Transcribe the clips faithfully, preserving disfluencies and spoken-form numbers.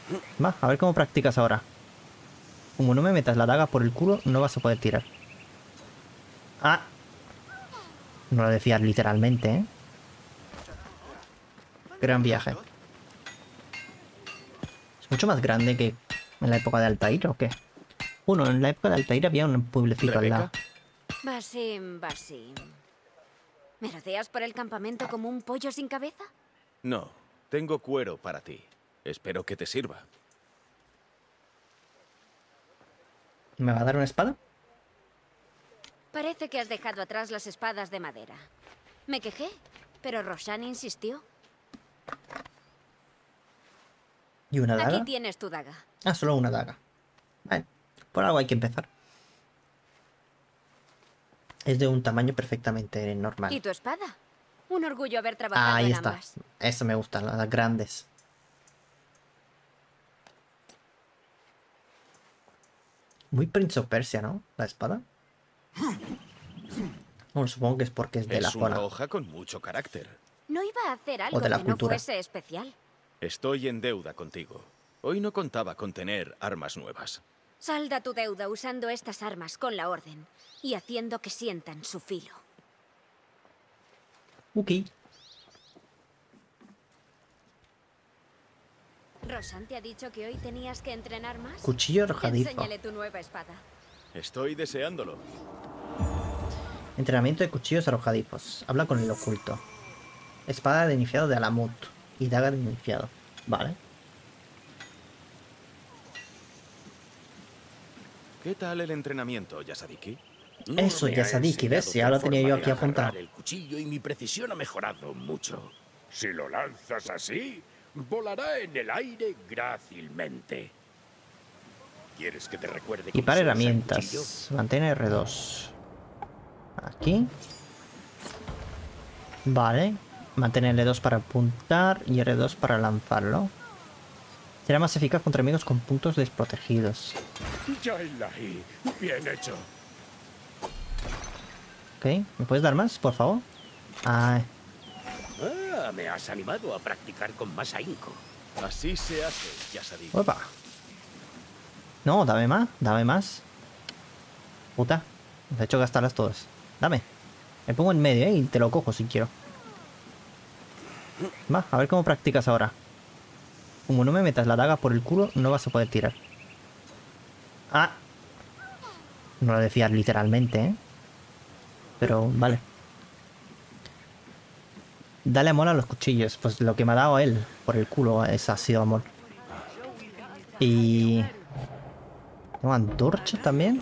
Va, a ver cómo practicas ahora. Como no me metas la daga por el culo, no vas a poder tirar. Ah. No lo decías literalmente, ¿eh? Gran viaje. ¿Es mucho más grande que en la época de Altair o qué? Bueno, en la época de Altair había un pueblecito al lado. ¿Rebeca? Basim, Basim. ¿Me rodeas por el campamento como un pollo sin cabeza? No, tengo cuero para ti. Espero que te sirva. ¿Me va a dar una espada? Parece que has dejado atrás las espadas de madera. Me quejé, pero Roshan insistió. ¿Y una daga? Aquí tienes tu daga. Ah, solo una daga. Vale, por algo hay que empezar. Es de un tamaño perfectamente normal. ¿Y tu espada? Un orgullo haber trabajado Ah, ahí en está. ambas. Eso me gusta, las grandes. Muy Prince of Persia, ¿no? La espada. Bueno, supongo que es porque es de la Es una zona. hoja con mucho carácter. No iba a hacer algo de la que cultura. no fuese especial. Estoy en deuda contigo. Hoy no contaba con tener armas nuevas. Salda tu deuda usando estas armas con la orden y haciendo que sientan su filo. Ok. ¿Roshan te ha dicho que hoy tenías que entrenar más? Cuchillo arrojadizo. Enséñale tu nueva espada. Estoy deseándolo. Entrenamiento de cuchillos arrojadizos. Habla con el oculto. Espada de iniciado de Alamut. Y daga de iniciado. Vale. ¿Qué tal el entrenamiento, Yasadiki? No Eso, me ha Yasadiki, ¿ves? enseñado Ya lo otra tenía yo forma aquí de apuntado. agarrar el cuchillo y mi precisión ha mejorado mucho. Si lo lanzas así, volará en el aire grácilmente. ¿Quieres que te recuerde cómo Equipar se usa el cuchillo? herramientas. Mantén R dos. Aquí. Vale. Mantener L dos para apuntar y R dos para lanzarlo. Será más eficaz contra enemigos con puntos desprotegidos. Ya Ilahi, bien hecho. Ok. ¿Me puedes dar más, por favor? Ay. Ah, me has animado a practicar con más ahínco. Así se hace, Yasadiki. Opa. No, dame más. Dame más. Puta. Me has hecho gastarlas todas. Dame. Me pongo en medio, ¿eh? Y te lo cojo si quiero. Va, a ver cómo practicas ahora. Como no me metas la daga por el culo, no vas a poder tirar. Ah. No lo decías literalmente, ¿eh? Pero, vale. Dale amor a los cuchillos. Pues lo que me ha dado él por el culo, ese ha sido amor. Y... ¿tengo antorcha también?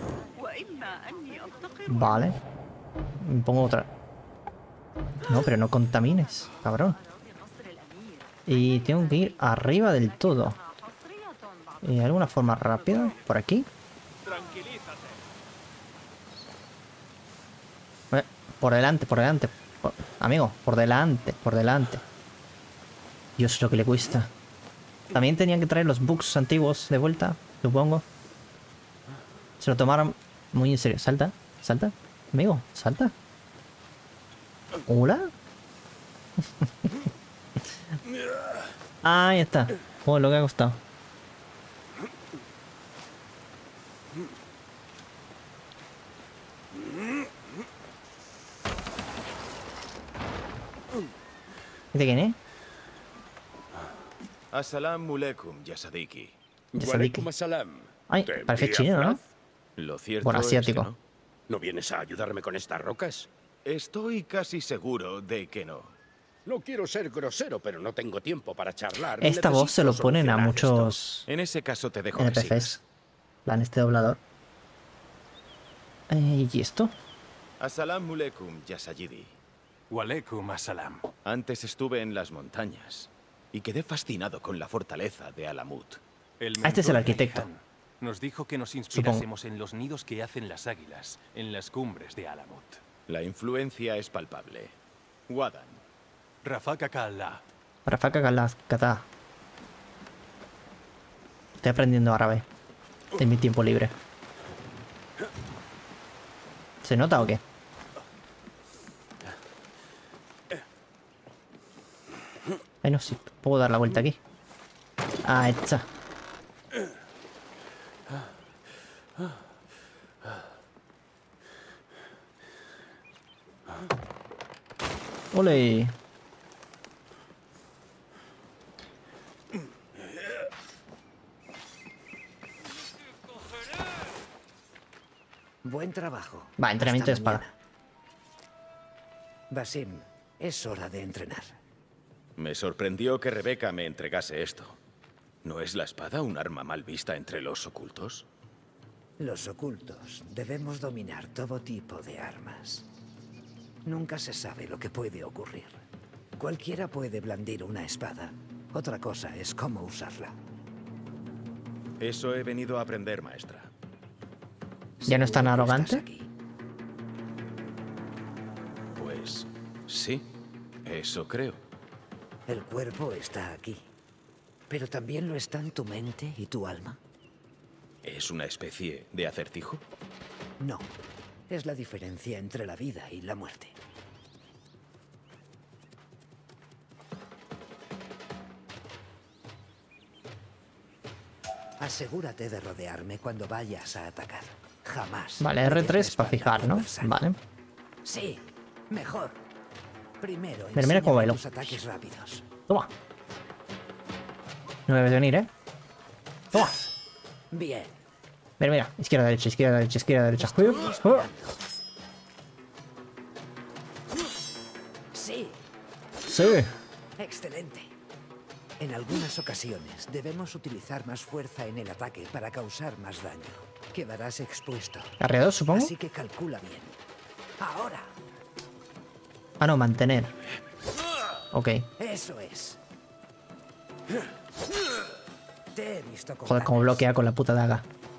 Vale. Me pongo otra. No, pero no contamines, cabrón. Y tengo que ir arriba del todo. ¿Y alguna forma rápida? ¿Por aquí? Eh, por delante, por delante. Por- amigo, por delante, por delante. Dios, lo que le cuesta. También tenían que traer los bugs antiguos de vuelta, supongo. Se lo tomaron muy en serio. Salta, salta. Amigo, salta. ¿Hola? Ahí está. Oh, lo que ha costado. ¿De quién es? Assalamu alaikum, Yasadiki. Ya sabía Walaikum que... assalam. Ay, ¿Te parece envía chino, ¿no? Fraz? Lo cierto Por es asiático. que no. ¿No vienes a ayudarme con estas rocas? Estoy casi seguro de que no. No quiero ser grosero, pero no tengo tiempo para charlar. Esta voz se Necesito lo ponen a solucionar esto. muchos En ese caso te dejo que sigas. N P Cs. Plan este doblador. Eh, ¿Y esto? Assalamu alaikum, Yasayidi. Walaikum assalam. Antes estuve en las montañas y quedé fascinado con la fortaleza de Alamut. El Ah, este es el mentor arquitecto. Raihan nos dijo que nos inspirásemos en los nidos que hacen las águilas en las cumbres de Alamut. La influencia es palpable. Wadan, Rafaka Ka'Allah. Rafaka Galas Kata. Estoy aprendiendo árabe. En mi tiempo libre. ¿Se nota o qué? Ay, no, sí. Puedo dar la vuelta aquí. Ah, está. Ole. Buen trabajo. Va, entrenamiento de Hasta espada. mañana. Basim, es hora de entrenar. Me sorprendió que Rebeca me entregase esto. ¿No es la espada un arma mal vista entre los ocultos? Los ocultos debemos dominar todo tipo de armas. Nunca se sabe lo que puede ocurrir. Cualquiera puede blandir una espada. Otra cosa es cómo usarla. Eso he venido a aprender, maestra. ¿Ya no es tan Seguro que arrogante? estás aquí. Pues sí, eso creo. El cuerpo está aquí. Pero también lo están tu mente y tu alma. ¿Es una especie de acertijo? No. Es la diferencia entre la vida y la muerte. Asegúrate de rodearme cuando vayas a atacar. Jamás. Vale, le R des tres la para espalda a fijar, tu ¿no? adversario. Vale. Sí, mejor. Primero, Mira, mira cómo enséñame bailo. tus ataques rápidos. Toma. No me ves venir, ¿eh? Toma. Bien. Mira, mira. Izquierda, derecha, izquierda, derecha, izquierda, derecha. Estoy Uh, uh. esperando. Sí, Sí. excelente. En algunas ocasiones debemos utilizar más fuerza en el ataque para causar más daño. Quedarás expuesto. R dos, supongo. Así que calcula bien. Ahora, Ah, no, mantener. Ok. eso es. Te he visto con Joder, cómo ganas. bloquea con la puta daga.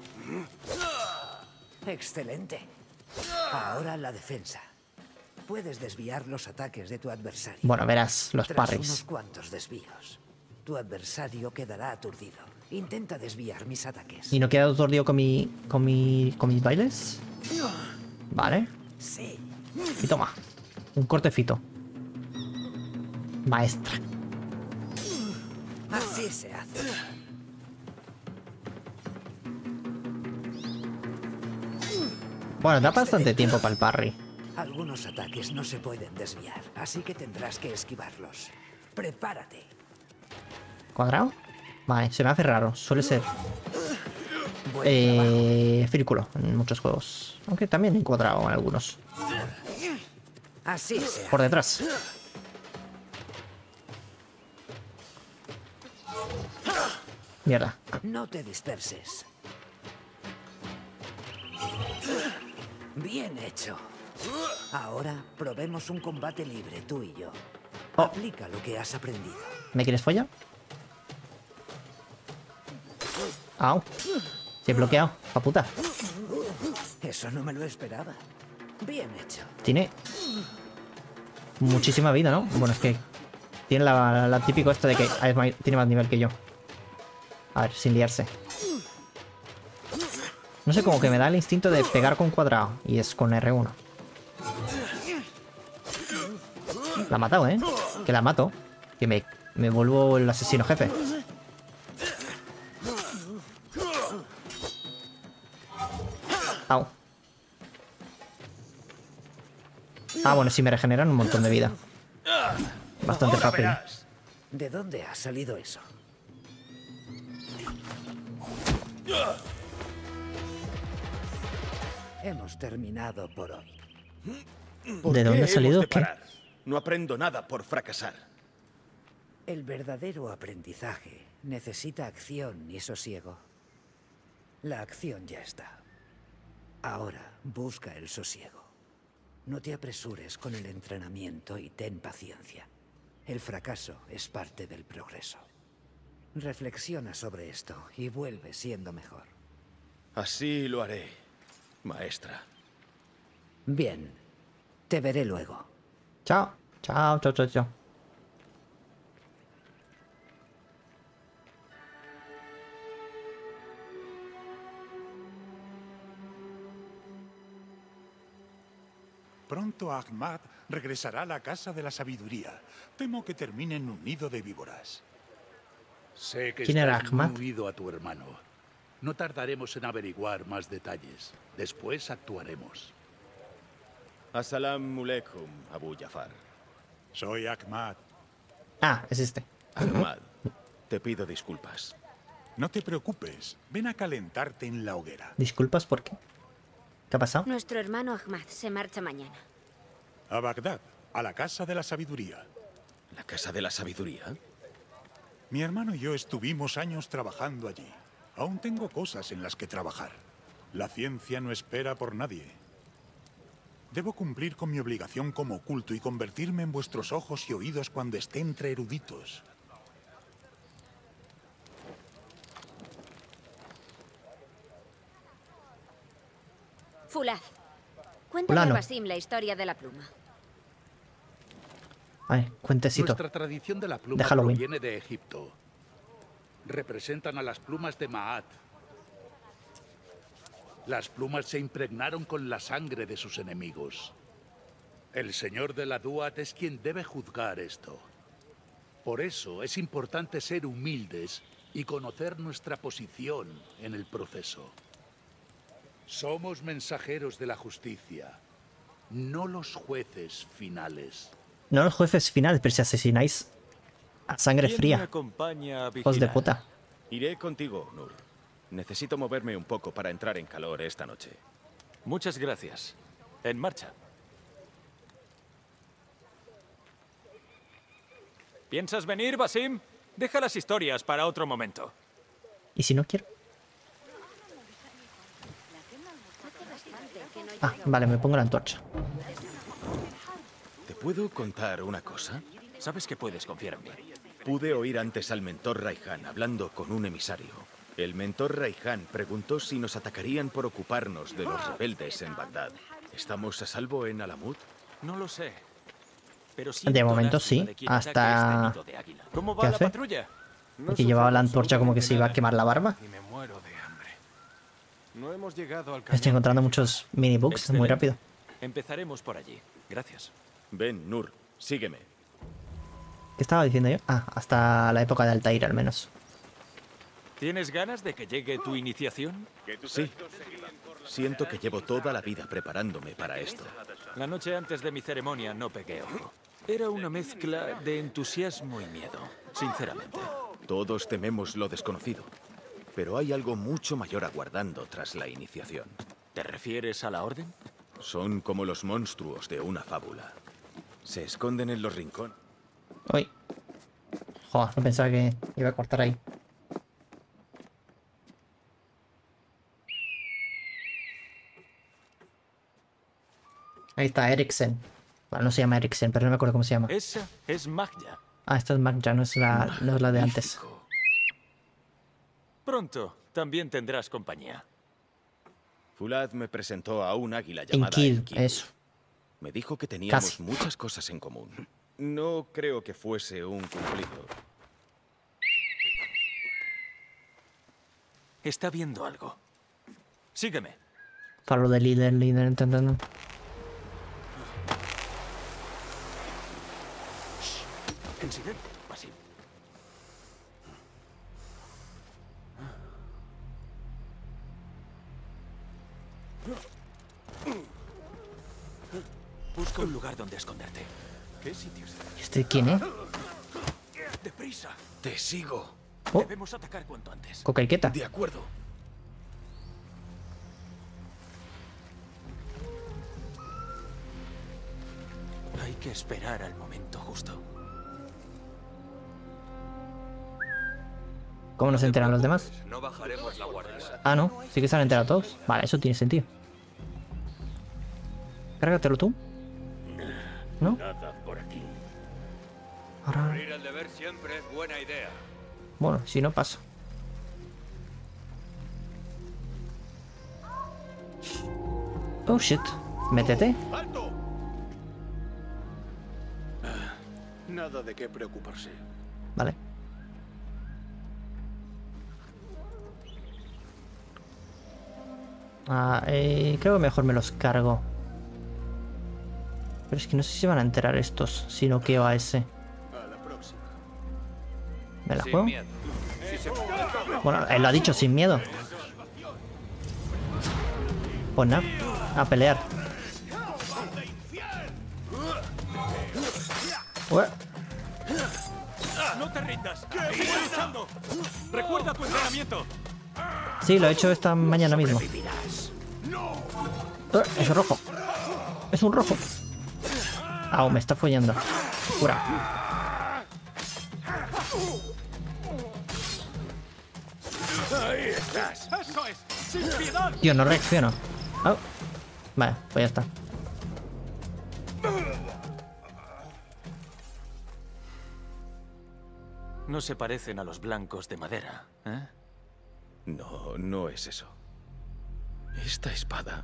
Excelente. Ahora la defensa. Puedes desviar los ataques de tu adversario. Bueno, verás los Tras unos parries. cuantos desvíos, tu adversario quedará aturdido. Intenta desviar mis ataques. ¿Y no queda aturdido con mi. con mi. con mis bailes? Vale. Sí. Y toma. Un cortecito. Maestra. Así se hace. Bueno, da bastante tiempo para el parry. Algunos ataques no se pueden desviar, así que tendrás que esquivarlos. Prepárate. ¿Cuadrado? Vale, se me hace raro. Suele ser Buen eh, círculo en muchos juegos. Aunque también en cuadrado en algunos. trabajo. Así se hace. Por detrás. Mierda. No te disperses. Bien hecho. Ahora probemos un combate libre, tú y yo. Oh. Aplica lo que has aprendido. ¿Me quieres follar? Au. Se he bloqueado. Pa' puta. Eso no me lo esperaba. Bien hecho. Tiene muchísima vida, ¿no? Bueno, es que tiene la, la típico esto de que es más- tiene más nivel que yo. A ver, sin liarse. No sé, como que me da el instinto de pegar con cuadrado. Y es con R uno. La ha matado, ¿eh? Que la mato. Que me, me vuelvo el asesino jefe. Au. Ah, bueno, sí me regeneran un montón de vida. Bastante Ahora fácil. verás. ¿De dónde ha salido eso? Hemos terminado por hoy. ¿Por ¿De qué dónde ha hemos salido? de ¿Qué? parar? No aprendo nada por fracasar. El verdadero aprendizaje necesita acción y sosiego. La acción ya está. Ahora busca el sosiego. No te apresures con el entrenamiento y ten paciencia. El fracaso es parte del progreso. Reflexiona sobre esto y vuelve siendo mejor. Así lo haré, maestra. Bien, te veré luego. Chao. Chao, chao, chao, chao. Pronto Ahmad regresará a la casa de la sabiduría. Temo que termine en un nido de víboras. Sé que ¿Quién era estás Ahmad? muy unido a tu hermano. No tardaremos en averiguar más detalles. Después actuaremos. Assalamu alaikum, Abu Jafar. Soy Ahmad. Ah, es este. Ahmad, te pido disculpas. No te preocupes. Ven a calentarte en la hoguera. Disculpas, ¿por qué? ¿Qué ha pasado? Nuestro hermano Ahmad se marcha mañana. A Bagdad, a la Casa de la Sabiduría. ¿La Casa de la Sabiduría? Mi hermano y yo estuvimos años trabajando allí. Aún tengo cosas en las que trabajar. La ciencia no espera por nadie. Debo cumplir con mi obligación como culto y convertirme en vuestros ojos y oídos cuando esté entre eruditos. Fulad, cuéntame Fulano. a Basim la historia de la pluma. Ay, cuentecito. Nuestra tradición de la pluma Déjalo bien. proviene de Egipto. Representan a las plumas de Maat. Las plumas se impregnaron con la sangre de sus enemigos. El señor de la Duat es quien debe juzgar esto. Por eso es importante ser humildes y conocer nuestra posición en el proceso. Somos mensajeros de la justicia, no los jueces finales. No los jueces finales, pero si asesináis a sangre ¿Quién me fría. acompaña a Hijos de vigilar? puta. Iré contigo, Nur. Necesito moverme un poco para entrar en calor esta noche. Muchas gracias. En marcha. ¿Piensas venir, Basim? Deja las historias para otro momento. ¿Y si no quiero? Ah, vale, me pongo la antorcha. ¿Te puedo contar una cosa? Sabes que puedes confiar en mí. Pude oír antes al mentor Raihan hablando con un emisario. El mentor Raihan preguntó si nos atacarían por ocuparnos de los rebeldes en Bagdad. ¿Estamos a salvo en Alamut? No lo sé. Pero De momento sí, hasta... ¿Cómo va ¿Qué la hace? patrulla? Que llevaba la antorcha como que se iba a quemar la barba. Y me muero de hambre. No hemos llegado al Estoy encontrando muchos minibugs muy Excelente. rápido. Empezaremos por allí. Gracias. Ven, Nur, sígueme. ¿Qué estaba diciendo yo? Ah, hasta la época de Altair al menos. ¿Tienes ganas de que llegue tu iniciación? Sí. Siento que llevo toda la vida preparándome para esto. La noche antes de mi ceremonia no pegué ojo. Era una mezcla de entusiasmo y miedo, sinceramente. Todos tememos lo desconocido, pero hay algo mucho mayor aguardando tras la iniciación. ¿Te refieres a la orden? Son como los monstruos de una fábula. Se esconden en los rincones. Uy. Joder, no pensaba que iba a cortar ahí. Ahí está, Eriksen. Bueno, no se llama Eriksen, pero no me acuerdo cómo se llama. Esa es Magya. Ah, esta es Magya, no es la, no es la de antes. Magnífico. Pronto también tendrás compañía. Fulad me presentó a un águila llamada Enkil, Enkil. eso. Me dijo que teníamos Casi. muchas cosas en común. No creo que fuese un cumplido. Está viendo algo. Sígueme. Faro de líder, líder, intentando. En silencio, Basim. Busca un lugar donde esconderte. ¿Qué sitios? ¿Este quién, eh? ¡Deprisa! Te sigo. Oh, Debemos atacar cuanto antes. Cocaiqueta. De acuerdo. Hay que esperar al momento justo. ¿Cómo nos enteran los demás? No bajaremos la guardia. Ah, no. Sí que se han enterado todos. Vale, eso tiene sentido. Cárgatelo tú. ¿No? Nada por aquí. Ahora... Cumplir el deber siempre es buena idea. Bueno, si no paso. Oh, shit. Métete. ¡Alto! Nada de qué preocuparse. Vale. Ah, eh, creo que mejor me los cargo. Pero es que no sé si van a enterar estos si no queo a ese. A la próxima. ¿Me la Sin juego? miedo. Si se Bueno, él lo ha dicho sin miedo. Pues nada, a pelear. Ué. ¡No te rindas! ¡Sigue luchando! ¡Recuerda tu entrenamiento! Sí, lo he hecho esta mañana mismo. Eh, es rojo. Es un rojo. Au, me está follando. Cura. Ahí estás. ¡Eso es! ¡Sin piedad! Tío, no reacciono. Au. Vale, pues ya está. No se parecen a los blancos de madera, ¿eh? No, no es eso. Esta espada...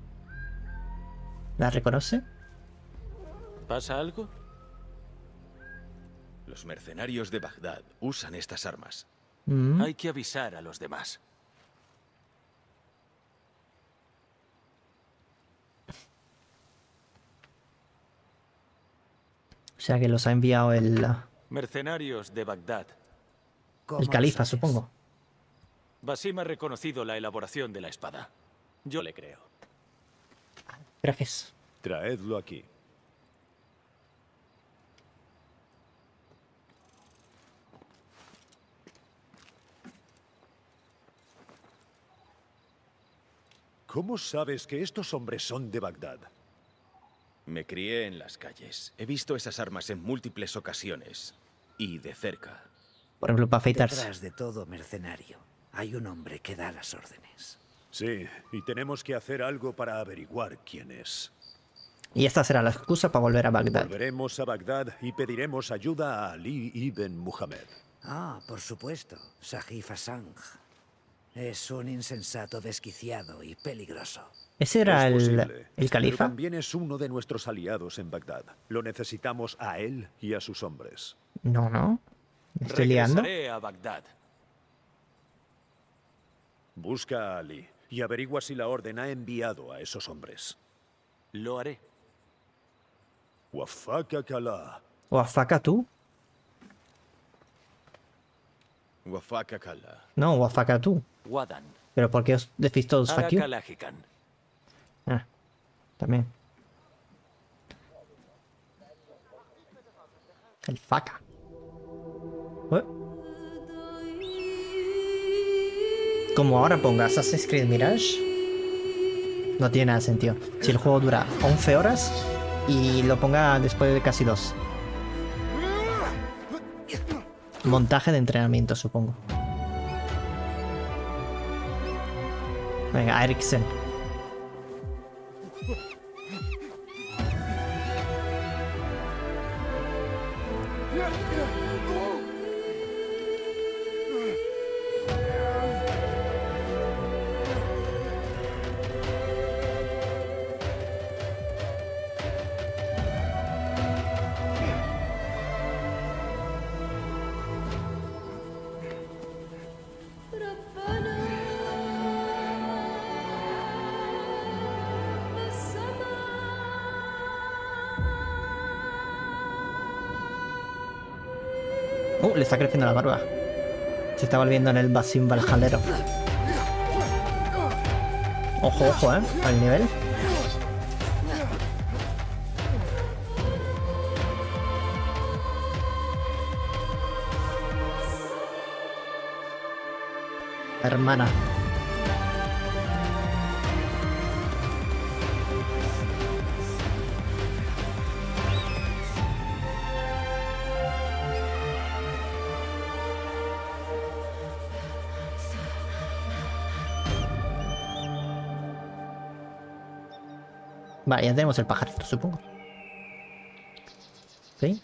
¿La reconoce? ¿Pasa algo? Los mercenarios de Bagdad usan estas armas. Mm. Hay que avisar a los demás. O sea que los ha enviado el, Mercenarios de Bagdad. el califa, supongo. Basim ha reconocido la elaboración de la espada. Yo le creo. Gracias. Traedlo aquí. ¿Cómo sabes que estos hombres son de Bagdad? Me crié en las calles. He visto esas armas en múltiples ocasiones. Y de cerca. Por ejemplo, para afeitarse. Detrás de todo mercenario hay un hombre que da las órdenes. Sí, y tenemos que hacer algo para averiguar quién es. Y esta será la excusa para volver a Bagdad. Volveremos a Bagdad y pediremos ayuda a Ali ibn Muhammad. Ah, por supuesto. Sahif Hassan. Es un insensato desquiciado y peligroso. ¿Ese era Es el, posible, el califa? Pero también es uno de nuestros aliados en Bagdad. Lo necesitamos a él y a sus hombres. No, no. ¿Me estoy liando? Regresaré a Bagdad. Busca a Ali y averigua si la orden ha enviado a esos hombres. Lo haré. Wafaka Kala. ¿O Afaka tú? Wafaka Kala. No, o Afaka tú. Wadan. ¿Pero por qué os decís todos fuck you? Arakalajikan. Ah, también. El Faka. Ué. Como ahora ponga Assassin's Creed Mirage, no tiene nada sentido. Si el juego dura once horas y lo ponga después de casi dos. Montaje de entrenamiento, supongo. Venga, Eriksen. Uh, le está creciendo la barba. Se está volviendo en el Basim Valjalero. Ojo, ojo, eh. Al nivel. Hermana. Vale, ya tenemos el pajarito, supongo. ¿Sí?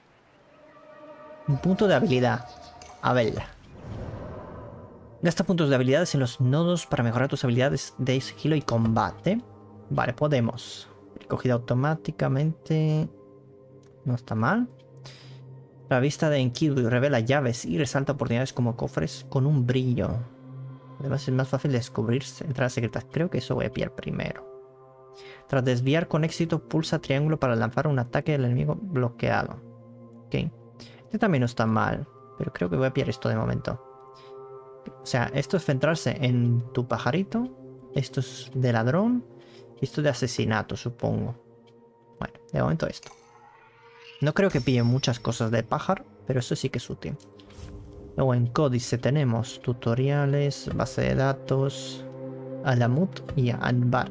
Un punto de habilidad. A ver. Gasta puntos de habilidades en los nodos para mejorar tus habilidades de sigilo y combate. Vale, podemos. Recogida automáticamente. No está mal. La vista de Enkidu revela llaves y resalta oportunidades como cofres con un brillo. Además es más fácil descubrir entradas secretas. Creo que eso voy a pillar primero. Tras desviar con éxito, pulsa triángulo para lanzar un ataque al enemigo bloqueado. Ok. Este también no está mal, pero creo que voy a pillar esto de momento. O sea, esto es centrarse en tu pajarito. Esto es de ladrón. Y esto de asesinato, supongo. Bueno, de momento esto. No creo que pille muchas cosas de pájaro, pero eso sí que es útil. Luego en códice tenemos tutoriales, base de datos, Alamut y Anbar.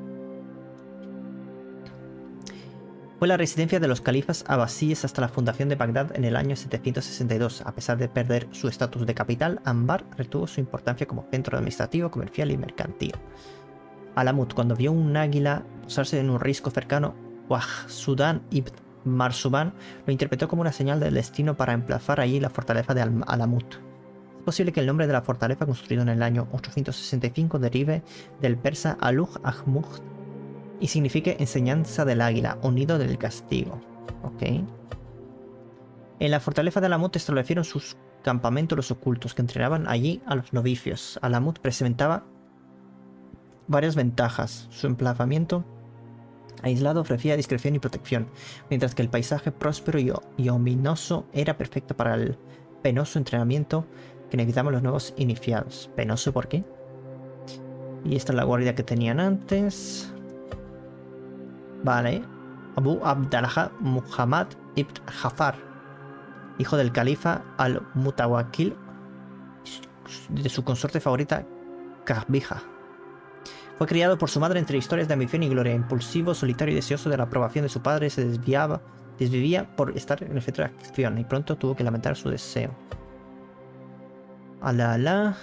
Fue la residencia de los califas abasíes hasta la fundación de Bagdad en el año setecientos sesenta y dos. A pesar de perder su estatus de capital, Anbar retuvo su importancia como centro administrativo, comercial y mercantil. Alamut, cuando vio un águila posarse en un risco cercano, Wahsudan ibn Marzuban lo interpretó como una señal del destino para emplazar allí la fortaleza de Al Alamut. Es posible que el nombre de la fortaleza, construido en el año ochocientos sesenta y cinco, derive del persa Aluj Ahmud y signifique enseñanza del águila o nido del castigo. Ok. En la fortaleza de Alamut establecieron sus campamentos los ocultos, que entrenaban allí a los novicios. Alamut presentaba varias ventajas. Su emplazamiento aislado ofrecía discreción y protección, mientras que el paisaje próspero y, y ominoso era perfecto para el penoso entrenamiento que necesitaban los nuevos iniciados. ¿Penoso por qué? Y esta es la guardia que tenían antes. Vale. Abu Abdallah Muhammad ibn Jafar, hijo del califa al-Mutawakkil, de su consorte favorita, Kahbija. Fue criado por su madre entre historias de ambición y gloria. Impulsivo, solitario y deseoso de la aprobación de su padre, se desviaba, desvivía por estar en el centro de acción y pronto tuvo que lamentar su deseo. Alá, alá.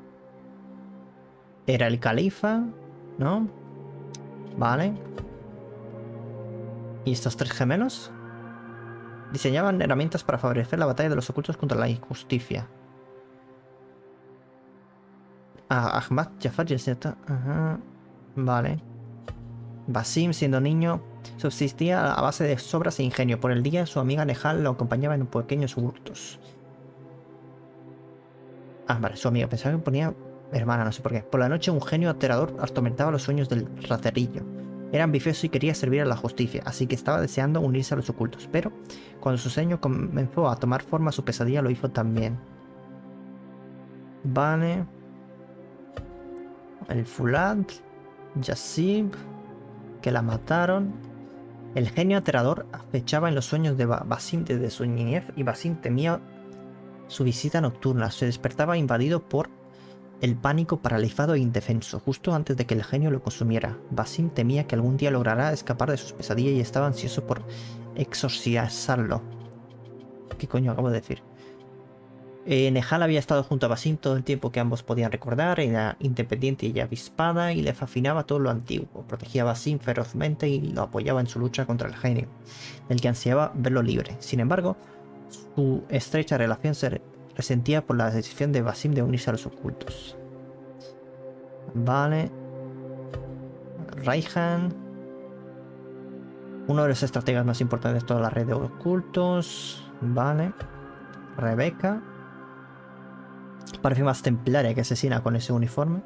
Era el califa, ¿no? Vale. ¿Y estos tres gemelos? Diseñaban herramientas para favorecer la batalla de los ocultos contra la injusticia. Ah, Ahmad Jafar y el señor... Ajá. Vale. Basim, siendo niño, subsistía a base de sobras e ingenio. Por el día, su amiga Nehal lo acompañaba en pequeños hurtos. Ah, vale, su amiga. Pensaba que ponía hermana, no sé por qué. Por la noche, un genio aterrador atormentaba los sueños del raterillo. Era ambicioso y quería servir a la justicia, así que estaba deseando unirse a los ocultos. Pero, cuando su sueño comenzó a tomar forma, su pesadilla lo hizo también. Vale... El Fulad, Yassib, que la mataron. El genio aterrador acechaba en los sueños de Basim desde su niñez y Basim temía su visita nocturna. Se despertaba invadido por el pánico, paralizado e indefenso, justo antes de que el genio lo consumiera. Basim temía que algún día logrará escapar de sus pesadillas y estaba ansioso por exorcizarlo. ¿Qué coño acabo de decir? Eh, Nehal había estado junto a Basim todo el tiempo que ambos podían recordar. Era independiente y avispada y le fascinaba todo lo antiguo. Protegía a Basim ferozmente y lo apoyaba en su lucha contra el genio, del que ansiaba verlo libre. Sin embargo, su estrecha relación se resentía por la decisión de Basim de unirse a los ocultos. Vale. Raihan, uno de los estrategas más importantes de toda la red de ocultos. Vale. Rebeca, parece más templaria que asesina con ese uniforme.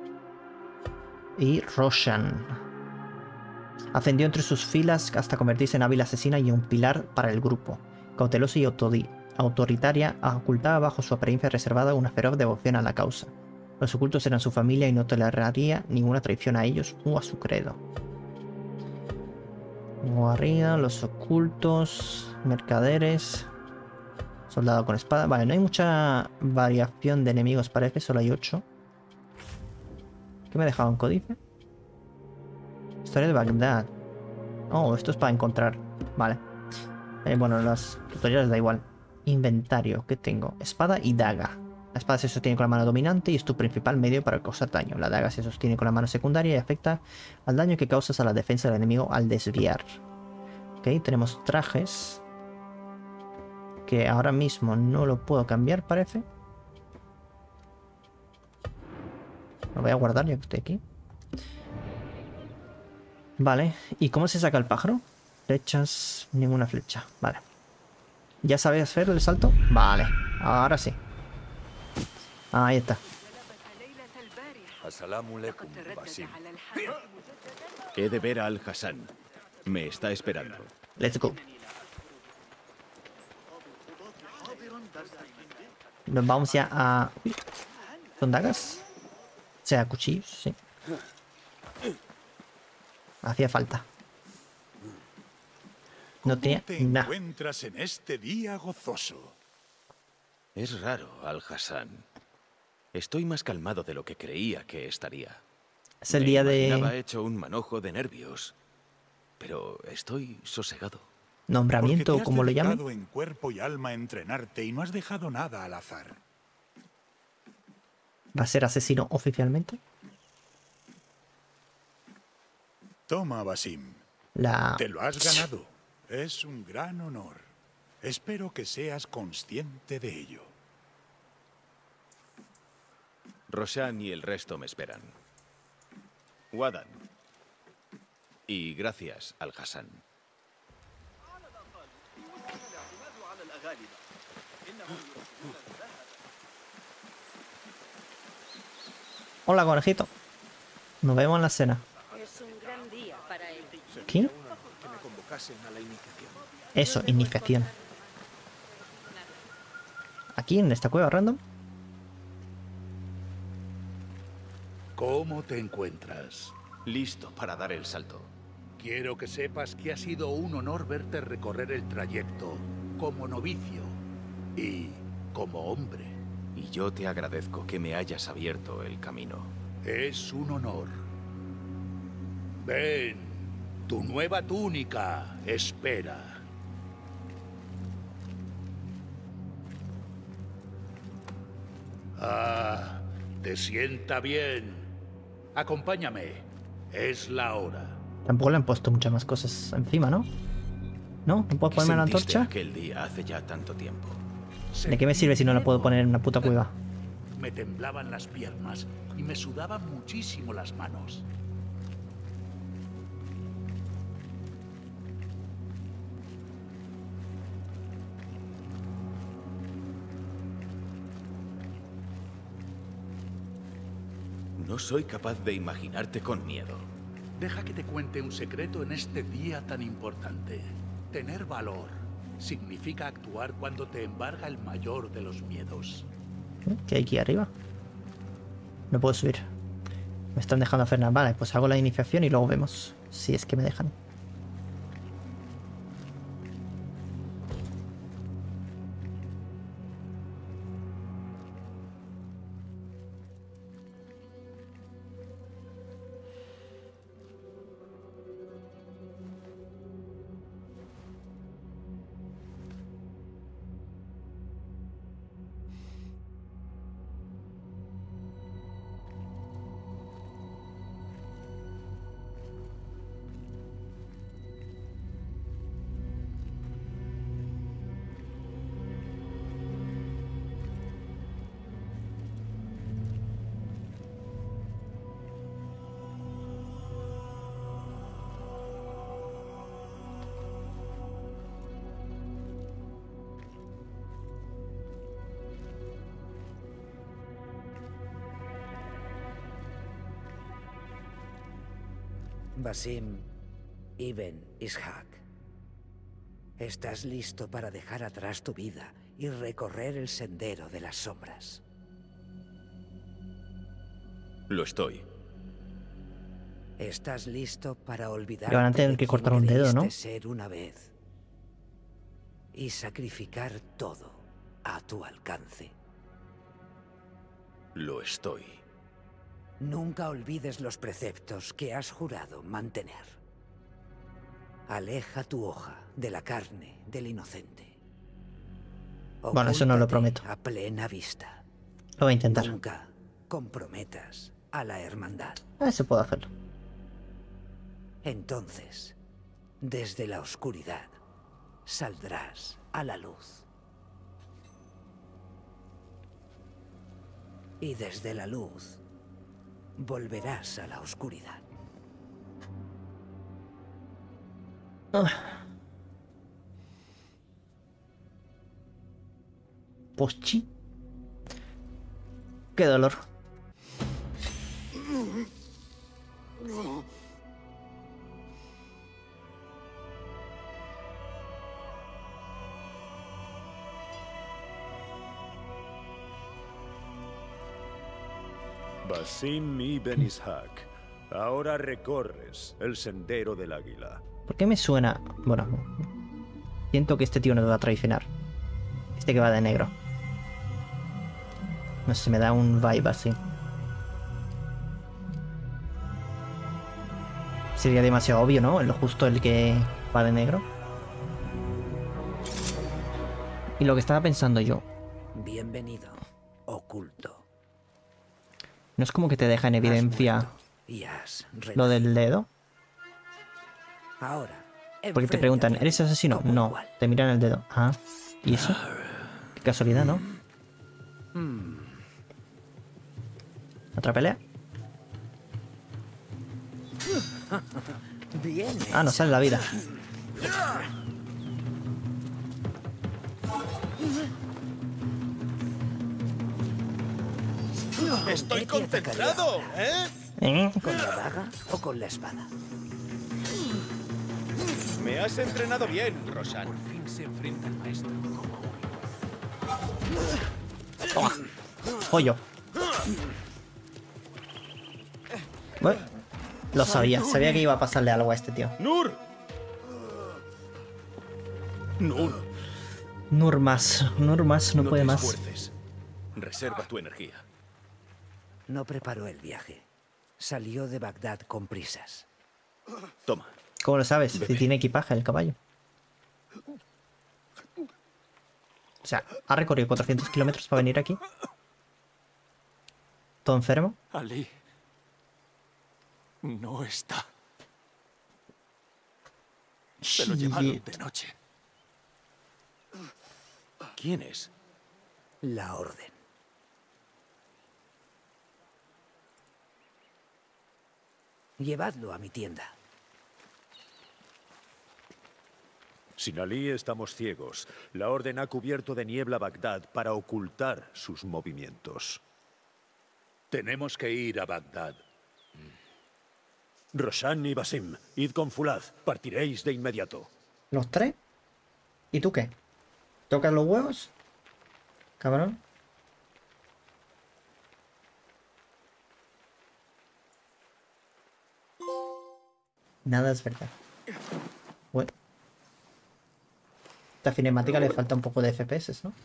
Y Roshan ascendió entre sus filas hasta convertirse en hábil asesina y un pilar para el grupo. Cautelosa y autoritaria, ocultaba bajo su apariencia reservada una feroz devoción a la causa. Los ocultos eran su familia y no toleraría ninguna traición a ellos o a su credo. Guarida, los ocultos, mercaderes... Soldado con espada. Vale, no hay mucha variación de enemigos, parece. Solo hay ocho. ¿Qué me ha dejado en códice? Historia de Bagdad. Oh, esto es para encontrar. Vale. Eh, bueno, los tutoriales da igual. Inventario. ¿Qué tengo? Espada y daga. La espada se sostiene con la mano dominante y es tu principal medio para causar daño. La daga se sostiene con la mano secundaria y afecta al daño que causas a la defensa del enemigo al desviar. Ok, tenemos trajes. Que ahora mismo no lo puedo cambiar, parece. Lo voy a guardar ya que estoy aquí. Vale, ¿y cómo se saca el pájaro? Flechas, ninguna flecha, vale. ¿Ya sabes hacer el salto? Vale, ahora sí. Ahí está. He de ver a Al-Hassan. Me está esperando. Let's go. Nos vamos ya a... Uy, ¿son dagas? O sea, cuchillos, sí. Hacía falta. No tiene te nada. encuentras en este día gozoso? Es raro, Al-Hassan. Estoy más calmado de lo que creía que estaría. Es el Me día imaginaba de hecho un manojo de nervios, pero estoy sosegado. nombramiento, Porque te has como lo llamen. dedicado en cuerpo y alma a entrenarte y no has dejado nada al azar. ¿Va a ser asesino oficialmente? Toma, Basim. La... Te lo has ganado. Es un gran honor. Espero que seas consciente de ello. Roshan y el resto me esperan. Wadan. Y gracias, Al-Hassan. Hola, conejito. Nos vemos en la cena. Es un gran día para él. ¿Qué? Que me convocasen a la iniciación. Eso, iniciación. Aquí, en esta cueva random. ¿Cómo te encuentras? Listo para dar el salto. Quiero que sepas que ha sido un honor verte recorrer el trayecto como novicio y como hombre. Y yo te agradezco que me hayas abierto el camino. Es un honor. Ven, tu nueva túnica espera. Ah, te sienta bien. Acompáñame. Es la hora. Tampoco le han puesto muchas más cosas encima, ¿no? ¿No? ¿No puedo ¿Qué ponerme la sentiste antorcha? aquel día hace ya tanto tiempo? ¿De qué me sirve si no la puedo poner en una puta cueva? Me temblaban las piernas y me sudaban muchísimo las manos. No soy capaz de imaginarte con miedo. Deja que te cuente un secreto en este día tan importante. Tener valor significa actuar cuando te embarga el mayor de los miedos. ¿Qué hay aquí arriba? No puedo subir. Me están dejando hacer nada. Vale, pues hago la iniciación y luego vemos si es que me dejan. Basim Ibn Ishaq. Estás listo para dejar atrás tu vida y recorrer el sendero de las sombras. Lo estoy. Estás listo para olvidar. Le van a tener que cortar un dedo, ¿no? Ser una vez y sacrificar todo a tu alcance. Lo estoy. Nunca olvides los preceptos que has jurado mantener. Aleja tu hoja de la carne del inocente. Bueno, eso no lo Ocúltate prometo. a plena vista. Lo voy a intentar. Nunca comprometas a la hermandad. Eso puedo hacerlo. Entonces, desde la oscuridad, saldrás a la luz. Y desde la luz, volverás a la oscuridad. Ah. Pochi. Qué dolor. Basim Ibn Ishaq, ahora recorres el sendero del águila. ¿Por qué me suena? Bueno, Siento que este tío nos va a traicionar. Este que va de negro. No sé, me da un vibe así. Sería demasiado obvio, ¿no? Lo justo el que va de negro. Y lo que estaba pensando yo. Bienvenido, oculto. No es como que te deja en evidencia Y has lo del dedo. Ahora, Porque te preguntan, ¿eres asesino? No. Te miran el dedo. Ah, ¿y eso? Qué casualidad, ¿no? ¿Otra pelea? Bien. Ah, no sale la vida. ¡Estoy concentrado! ¿Eh? ¿Eh? ¿Con la daga o con la espada? Me has entrenado bien, Roshan. Por fin se enfrenta al maestro como Toma. Pollo. Bueno, lo sabía. Sabía que iba a pasarle algo a este tío. ¡Nur! ¡Nur! Nur más. Nur más no, No puede te más. esfuerces. Reserva tu energía. No preparó el viaje. Salió de Bagdad con prisas. Toma. ¿Cómo lo sabes? Si tiene equipaje el caballo. O sea, ha recorrido cuatrocientos kilómetros para venir aquí. ¿Todo enfermo? Ali no está. Se lo llevaron de noche. ¿Quién es? La orden. Llevadlo a mi tienda. Sin Ali estamos ciegos. La Orden ha cubierto de niebla Bagdad para ocultar sus movimientos. Tenemos que ir a Bagdad. Roshan y Basim, id con Fulad. Partiréis de inmediato. ¿Los tres? ¿Y tú qué? ¿Tocas los huevos? Cabrón. Nada es verdad. Bueno. Esta cinemática le falta un poco de F P S, ¿no?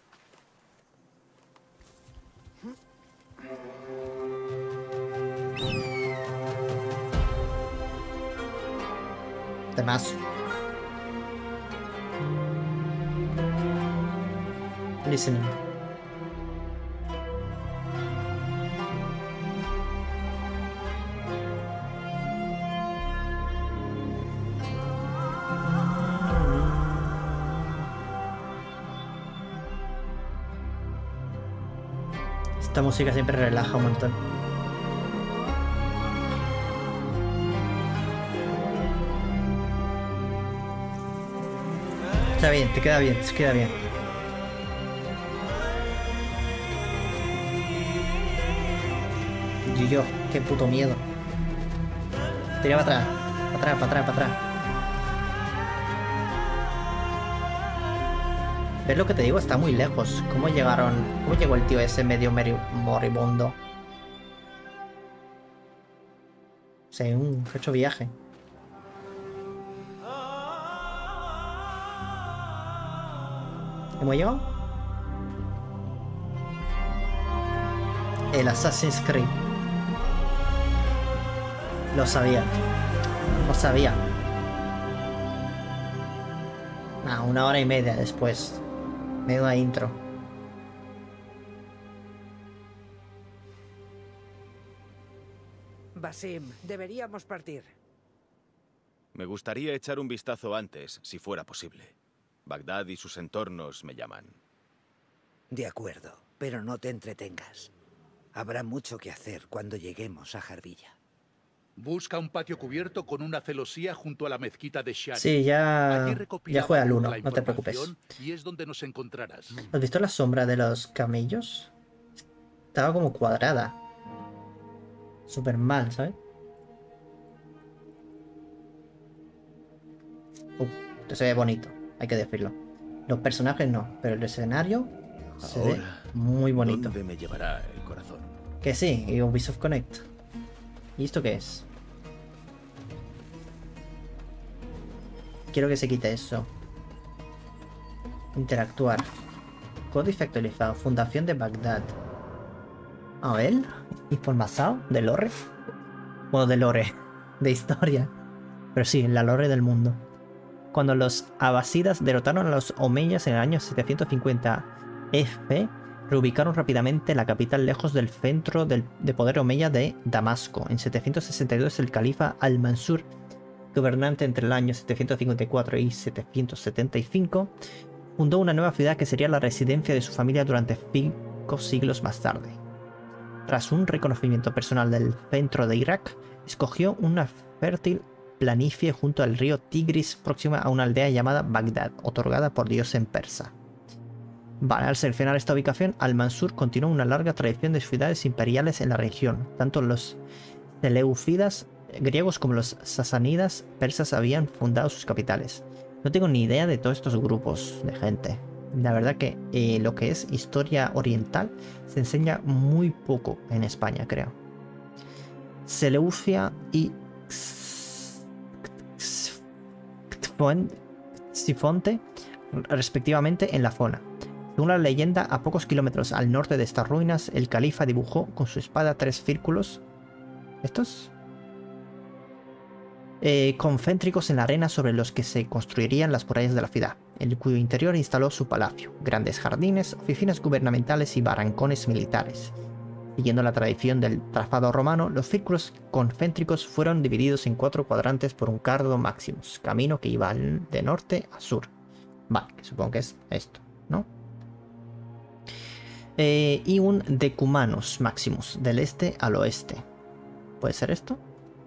Temazo. Listening. Esta música siempre relaja un montón. Está bien, te queda bien, te queda bien. Y yo, qué puto miedo. Tira para atrás, para atrás, para atrás, para atrás. ¿Ves lo que te digo? Está muy lejos. ¿Cómo llegaron? ¿Cómo llegó el tío ese medio moribundo? O sea, un hecho viaje. ¿Hemos llegado? El Assassin's Creed. Lo sabía. Lo sabía. Ah, una hora y media después. Menuda intro. Basim, deberíamos partir. Me gustaría echar un vistazo antes, si fuera posible. Bagdad y sus entornos me llaman. De acuerdo, pero no te entretengas. Habrá mucho que hacer cuando lleguemos a Jarbilla. Busca un patio cubierto con una celosía junto a la mezquita de Shari. Sí, ya, Allí ya recopilamos juega al uno, la no te preocupes. información Y es donde nos encontrarás. ¿Has visto la sombra de los camellos? Estaba como cuadrada. Súper mal, ¿sabes? Uh, esto se ve bonito, hay que decirlo. Los personajes no, pero el escenario se ve Ahora, muy bonito. ¿dónde me llevará el corazón? Que sí, y Ubisoft Connect. ¿Y esto qué es? Quiero que se quite eso. Interactuar. Códice actualizado. Fundación de Bagdad. A ver. Información de lore. Bueno, de lore. De historia. Pero sí, la lore del mundo. Cuando los abasidas derrotaron a los omeyas en el año setecientos cincuenta F, reubicaron rápidamente la capital lejos del centro del, de poder omeya de Damasco. En setecientos sesenta y dos el califa Al-Mansur, gobernante entre el año setecientos cincuenta y cuatro y setecientos setenta y cinco, fundó una nueva ciudad que sería la residencia de su familia durante cinco siglos más tarde. Tras un reconocimiento personal del centro de Irak, escogió una fértil planicie junto al río Tigris, próxima a una aldea llamada Bagdad, otorgada por Dios en persa. Vale, al seleccionar esta ubicación, Al-Mansur continuó una larga tradición de ciudades imperiales en la región. Tanto los seleucidas griegos como los sasánidas persas habían fundado sus capitales. No tengo ni idea de todos estos grupos de gente. La verdad que eh, lo que es historia oriental se enseña muy poco en España, creo. Seleucia y Sifonte, respectivamente, en la zona. Según la leyenda, a pocos kilómetros al norte de estas ruinas, el califa dibujó con su espada tres círculos. ¿Estos? Eh, concéntricos en la arena sobre los que se construirían las murallas de la ciudad, en cuyo interior instaló su palacio, grandes jardines, oficinas gubernamentales y barrancones militares. Siguiendo la tradición del trazado romano, los círculos concéntricos fueron divididos en cuatro cuadrantes por un cardo maximus, camino que iba de norte a sur. Vale, que supongo que es esto, ¿no? Eh, y un decumanus maximus, del este al oeste. ¿Puede ser esto?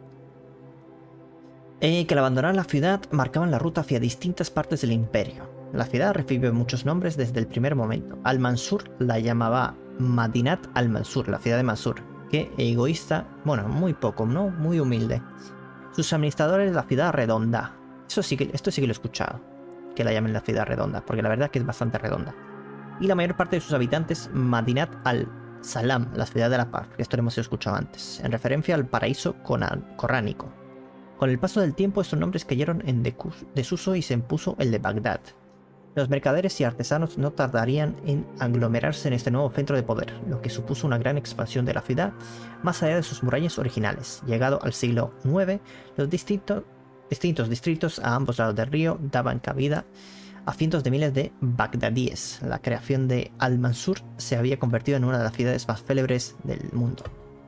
Eh, que al abandonar la ciudad marcaban la ruta hacia distintas partes del imperio. La ciudad recibió muchos nombres desde el primer momento. Al-Mansur la llamaba Madinat al-Mansur, la ciudad de Mansur. Qué egoísta, bueno, muy poco, ¿no? Muy humilde. Sus administradores, la ciudad redonda. Eso sí que, esto sí que lo he escuchado, que la llamen la ciudad redonda, porque la verdad que es bastante redonda. Y la mayor parte de sus habitantes, Madinat al-Salam, la ciudad de la paz, que esto lo hemos escuchado antes, en referencia al paraíso coránico. Con el paso del tiempo, estos nombres cayeron en desuso y se impuso el de Bagdad. Los mercaderes y artesanos no tardarían en aglomerarse en este nuevo centro de poder, lo que supuso una gran expansión de la ciudad más allá de sus murallas originales. Llegado al siglo nueve, los distintos, distintos distritos a ambos lados del río daban cabida a cientos de miles de bagdadíes. La creación de Al-Mansur se había convertido en una de las ciudades más célebres del mundo.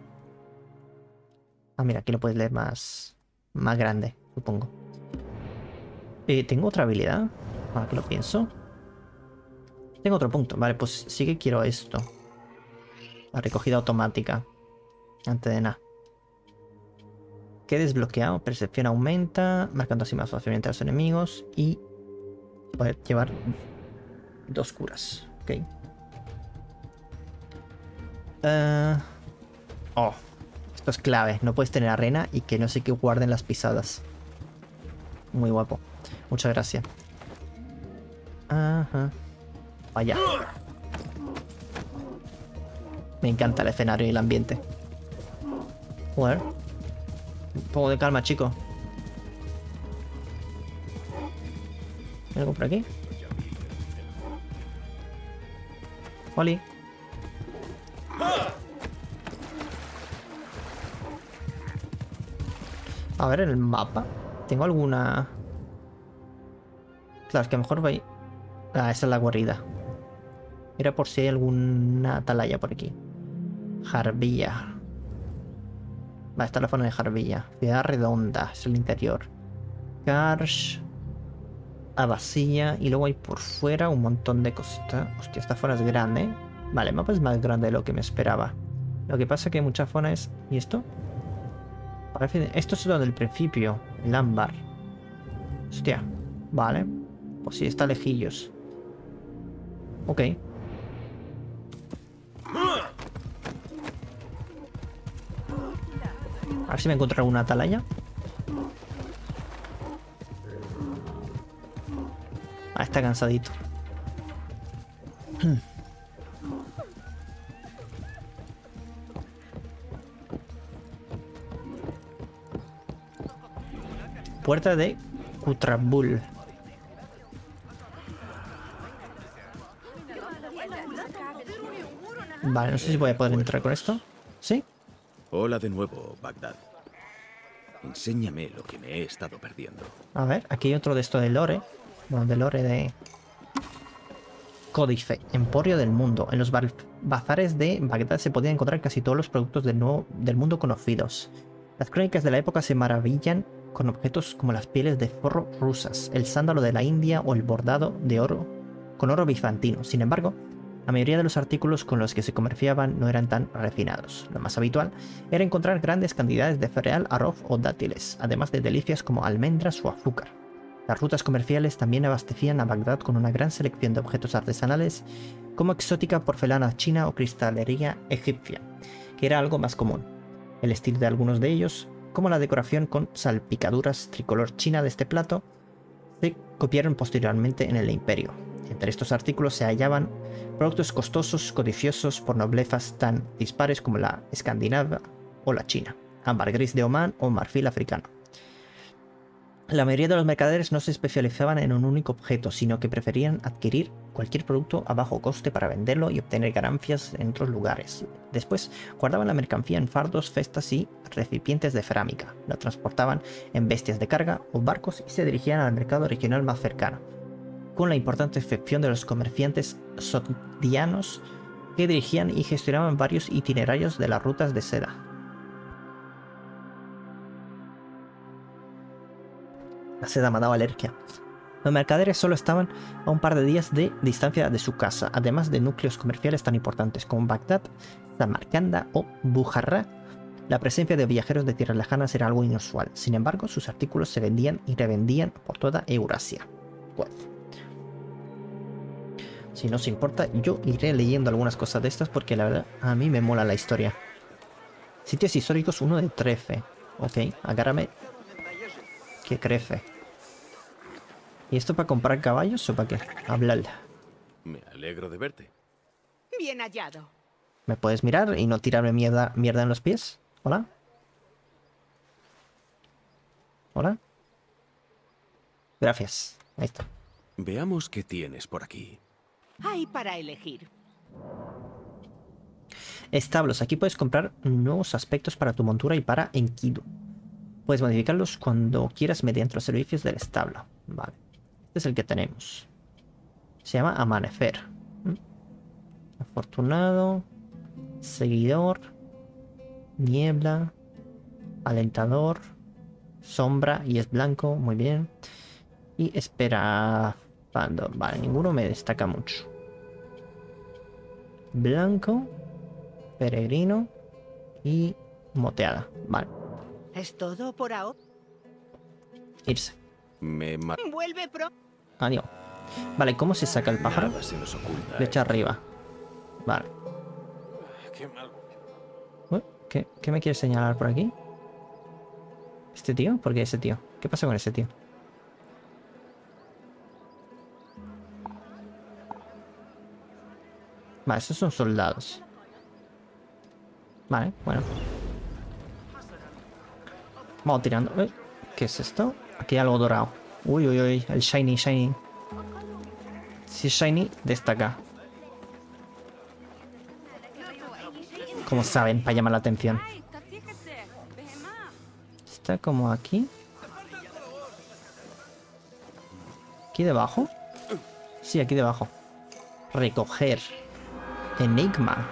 Ah, mira, aquí lo puedes leer más, más grande, supongo. Eh, ¿Tengo otra habilidad? Ahora que lo pienso. Tengo otro punto. Vale, pues sí que quiero esto. La recogida automática. Antes de nada. ¿Qué he desbloqueado? Percepción aumenta. Marcando así más fácilmente a los enemigos. Y poder llevar dos curas. Ok. Uh... Oh. Esto es clave. No puedes tener arena y que no sé qué guarden las pisadas. Muy guapo. Muchas gracias. Ajá. Vaya. Me encanta el escenario y el ambiente. Joder. Un poco de calma, chico. ¿Hay algo por aquí? Oli. A ver, en el mapa. ¿Tengo alguna...? Claro, es que a lo mejor voy... Ah, esa es la guarida. Mira por si hay alguna atalaya por aquí. Jarbilla. Va, está la zona de Jarbilla. Ciudad redonda, es el interior. Karsh. Abasilla. Y luego hay por fuera un montón de cosas. Hostia, esta zona es grande, ¿eh? Vale, el mapa es más grande de lo que me esperaba. Lo que pasa es que mucha zona es... ¿Y esto? Parece... Esto es lo del principio. El ámbar. Hostia. Vale. Pues sí, está lejillos. Ok. A ver si me encuentro alguna atalaya. Ah, está cansadito. Puerta de Kutrabul. Vale, no sé si voy a poder entrar con esto. ¿Sí? Hola de nuevo, Bagdad. Enséñame lo que me he estado perdiendo. A ver, aquí hay otro de esto de lore. Bueno, de lore de... Códice, Emporio del Mundo. En los bazares de Bagdad se podían encontrar casi todos los productos del, nuevo, del mundo conocidos. Las crónicas de la época se maravillan con objetos como las pieles de zorro rusas, el sándalo de la India o el bordado de oro con oro bizantino. Sin embargo, la mayoría de los artículos con los que se comerciaban no eran tan refinados. Lo más habitual era encontrar grandes cantidades de cereal, arroz o dátiles, además de delicias como almendras o azúcar. Las rutas comerciales también abastecían a Bagdad con una gran selección de objetos artesanales, como exótica porcelana china o cristalería egipcia, que era algo más común. El estilo de algunos de ellos, como la decoración con salpicaduras tricolor china de este plato, se copiaron posteriormente en el imperio. Entre estos artículos se hallaban productos costosos, codiciosos por noblezas tan dispares como la escandinava o la china, ámbar gris de Omán o marfil africano. La mayoría de los mercaderes no se especializaban en un único objeto, sino que preferían adquirir cualquier producto a bajo coste para venderlo y obtener ganancias en otros lugares. Después, guardaban la mercancía en fardos, cestas y recipientes de cerámica. La transportaban en bestias de carga o barcos y se dirigían al mercado regional más cercano, con la importante excepción de los comerciantes sogdianos que dirigían y gestionaban varios itinerarios de las rutas de seda. La seda me ha dado alergia. Los mercaderes solo estaban a un par de días de distancia de su casa, además de núcleos comerciales tan importantes como Bagdad, Samarcanda o Bujarra. La presencia de viajeros de tierras lejanas era algo inusual. Sin embargo, sus artículos se vendían y revendían por toda Eurasia. Pues, si no os importa, yo iré leyendo algunas cosas de estas porque la verdad a mí me mola la historia. Sitios históricos uno de trece. Ok, agárrame. Que crece. ¿Y esto para comprar caballos o para qué? Hablar. Me alegro de verte. Bien hallado. ¿Me puedes mirar y no tirarme mierda, mierda en los pies? ¿Hola? ¿Hola? Gracias. Ahí está. Veamos qué tienes por aquí. Hay para elegir. Establos. Aquí puedes comprar nuevos aspectos para tu montura y para Enkidu. Puedes modificarlos cuando quieras mediante los servicios del establo. Vale. Este es el que tenemos. Se llama Amanecer. ¿Mm? Afortunado. Seguidor. Niebla. Alentador. Sombra. Y es blanco. Muy bien. Y espera. Vale, ninguno me destaca mucho. Blanco. Peregrino. Y moteada. Vale. ¿Es todo por ahora? Irse. Me ma Vuelve pro. Adiós. Vale, ¿cómo se saca el pájaro? Nada se nos oculta. Flecha arriba. Vale. Qué mal. Uy, ¿qué, ¿Qué me quiere señalar por aquí? ¿Este tío? ¿Por qué ese tío? ¿Qué pasa con ese tío? Vale, estos son soldados. Vale, bueno. Vamos tirando. Uy, ¿qué es esto? Aquí hay algo dorado. Uy, uy, uy. El shiny, shiny. Si es shiny, destaca. Como saben, para llamar la atención. Está como aquí. ¿Aquí debajo? Sí, aquí debajo. Recoger. Enigma.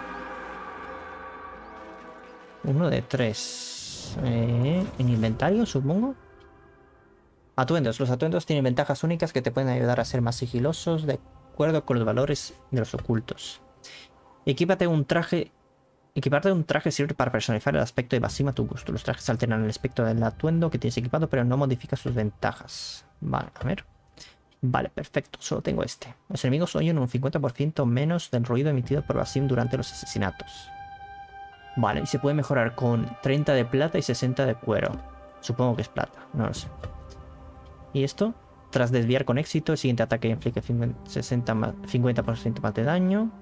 Uno de tres. Eh, en inventario, supongo. Atuendos. Los atuendos tienen ventajas únicas que te pueden ayudar a ser más sigilosos de acuerdo con los valores de los ocultos. Equípate un traje. Equiparte un traje sirve para personalizar el aspecto de Basim a tu gusto. Los trajes alternan el aspecto del atuendo que tienes equipado, pero no modifica sus ventajas. Vale, a ver. Vale, perfecto. Solo tengo este. Los enemigos oyen un cincuenta por ciento menos del ruido emitido por Basim durante los asesinatos. Vale, y se puede mejorar con treinta de plata y sesenta de cuero. Supongo que es plata, no lo sé. ¿Y esto? Tras desviar con éxito, el siguiente ataque inflige cincuenta por ciento más de daño.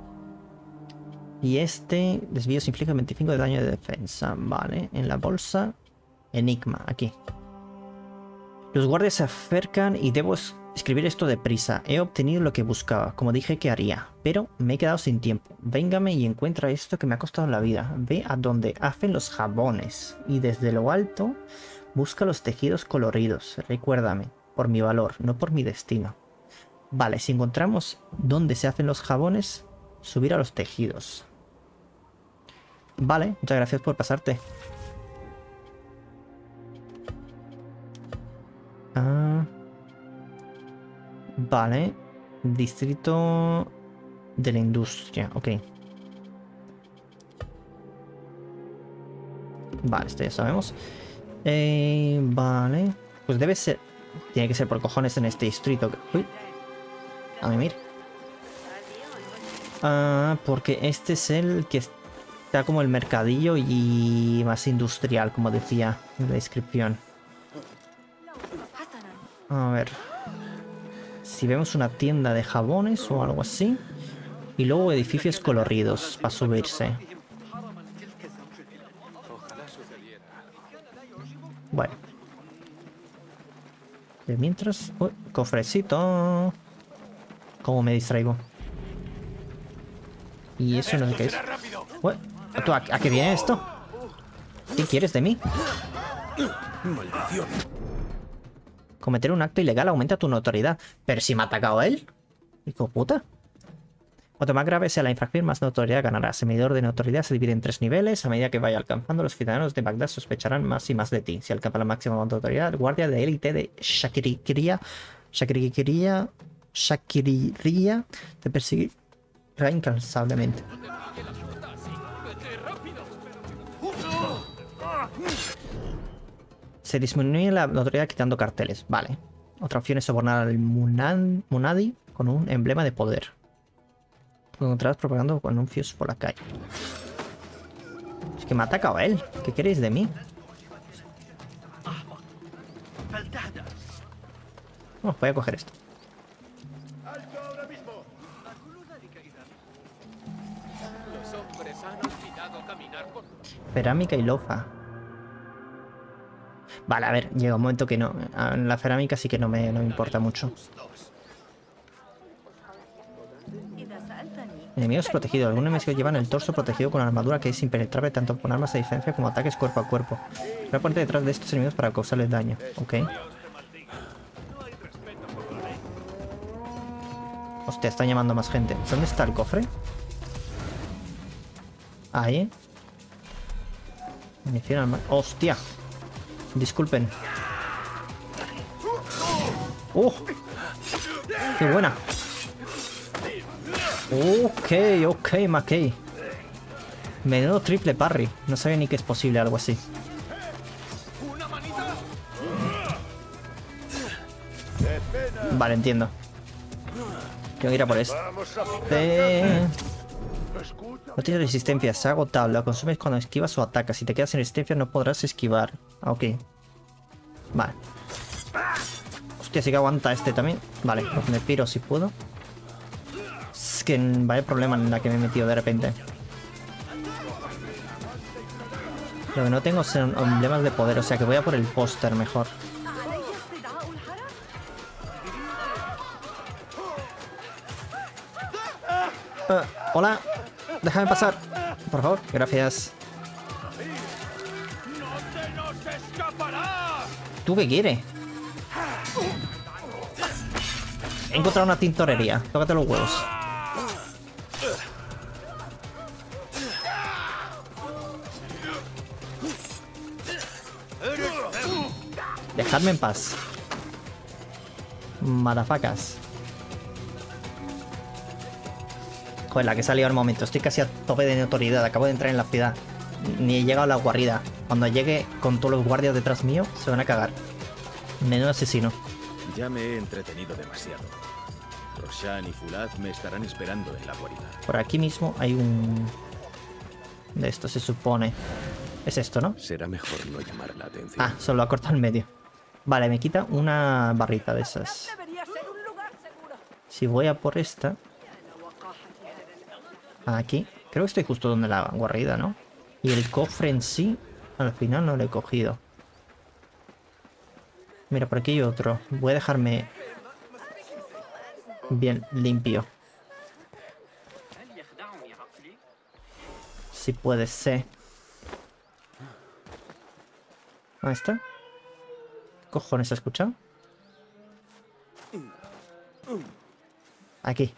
Y este desvío se inflige veinticinco de daño de defensa. Vale, en la bolsa. Enigma, aquí. Los guardias se acercan y debo Escribir esto deprisa. He obtenido lo que buscaba, como dije que haría, pero me he quedado sin tiempo. Véngame y encuentra esto que me ha costado la vida. Ve a donde hacen los jabones y desde lo alto busca los tejidos coloridos. Recuérdame, por mi valor, no por mi destino. Vale, si encontramos dónde se hacen los jabones, subir a los tejidos. Vale, muchas gracias por pasarte. Ah... Vale. Distrito de la industria. Ok. Vale, esto ya sabemos. Eh, vale. Pues debe ser... Tiene que ser por cojones en este distrito. Uy. A mí, mira. Ah, porque este es el que está como el mercadillo y más industrial, como decía en la descripción. A ver... Si vemos una tienda de jabones o algo así. Y luego edificios coloridos para subirse. Bueno. De mientras... Uy, cofrecito. ¿Cómo me distraigo? Y eso no sé qué es. Uy, ¿a, ¿A qué viene esto? ¿Qué quieres de mí? Maldición. Cometer un acto ilegal aumenta tu notoriedad. Pero si me ha atacado él. Hijo de puta. Cuanto más grave sea la infracción, más notoriedad ganarás. El medidor de notoriedad se divide en tres niveles. A medida que vaya alcanzando, los ciudadanos de Bagdad sospecharán más y más de ti. Si alcanza la máxima notoriedad, el guardia de élite de Shakiriria, Shakiriria, Shakiriria te perseguirá incansablemente. Se disminuye la notoriedad quitando carteles. Vale. Otra opción es sobornar al Munan, Munadi con un emblema de poder. Lo encontrarás propagando anuncios por la calle. Es que me ha atacado él. ¿Qué queréis de mí? Oh, voy a coger esto. Cerámica y lofa. Vale, a ver, llega un momento que no. La cerámica sí que no me, no me importa mucho. Enemigos protegidos. Algunos enemigos llevan el torso protegido con armadura que es impenetrable tanto con armas a distancia como ataques cuerpo a cuerpo. Voy a ponerte detrás de estos enemigos para causarles daño. Ok. Hostia, están llamando a más gente. ¿Dónde está el cofre? Ahí. Munición arma. ¡Hostia! Disculpen. ¡Uh! ¡Qué buena! Ok, ok, McKay. Menudo triple parry. No sabía ni que es posible algo así. Vale, entiendo. Tengo que ir a por esto. Eh... No tienes resistencia, se ha agotado. La consumes cuando esquivas o atacas. Si te quedas sin resistencia no podrás esquivar. Ah, ok. Vale. Hostia, sí que aguanta este también. Vale, pues me piro si puedo. Es que vaya problema en la que me he metido de repente. Lo que no tengo son emblemas de poder, o sea que voy a por el póster mejor. Uh, hola, déjame pasar, por favor, gracias. ¿Tú qué quieres? He encontrado una tintorería, tócate los huevos. Dejadme en paz. Madafacas. Joder, la que he salido al momento. Estoy casi a tope de notoriedad. Acabo de entrar en la ciudad. Ni he llegado a la guarida. Cuando llegue con todos los guardias detrás mío, se van a cagar. Menudo asesino. Ya me he entretenido demasiado. Roshan y Fulat me estarán esperando en la guarida. Por aquí mismo hay un... de esto se supone. Es esto, ¿no? Será mejor no llamar la atención. Ah, solo ha cortado el medio. Vale, me quita una barrita de esas. Si voy a por esta... Aquí. Creo que estoy justo donde la guarida, ¿no? Y el cofre en sí, al final no lo he cogido. Mira, por aquí hay otro. Voy a dejarme bien limpio. Si puede ser. Ahí está. ¿Qué cojones ha escuchado? Aquí.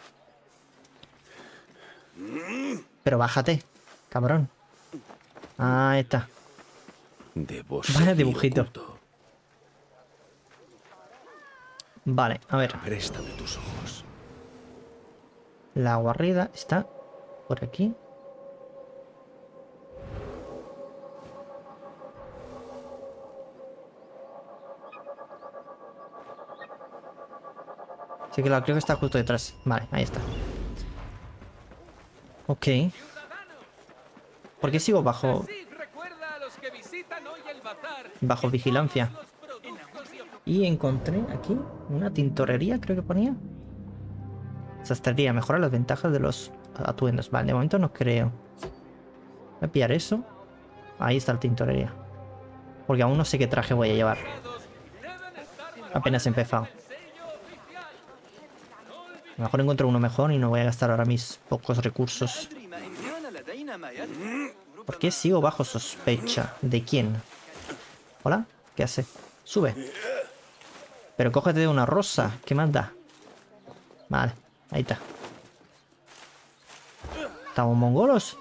Pero bájate, cabrón. Ahí está. Debo Vaya dibujito. Vale, a ver. Préstame tus ojos. La guarrida está por aquí. Sí que la creo que está justo detrás. Vale, ahí está. Ok. ¿Por qué sigo bajo... bajo vigilancia? Y encontré aquí una tintorería, creo que ponía. Sastrería, mejora las ventajas de los atuendos. Vale, de momento no creo. Voy a pillar eso. Ahí está la tintorería. Porque aún no sé qué traje voy a llevar. Apenas he empezado. A lo mejor encuentro uno mejor y no voy a gastar ahora mis pocos recursos. ¿Por qué sigo bajo sospecha? ¿De quién? ¿Hola? ¿Qué hace? Sube. Pero cógete de una rosa. ¿Qué más da? Vale, ahí está. ¿Estamos mongolos?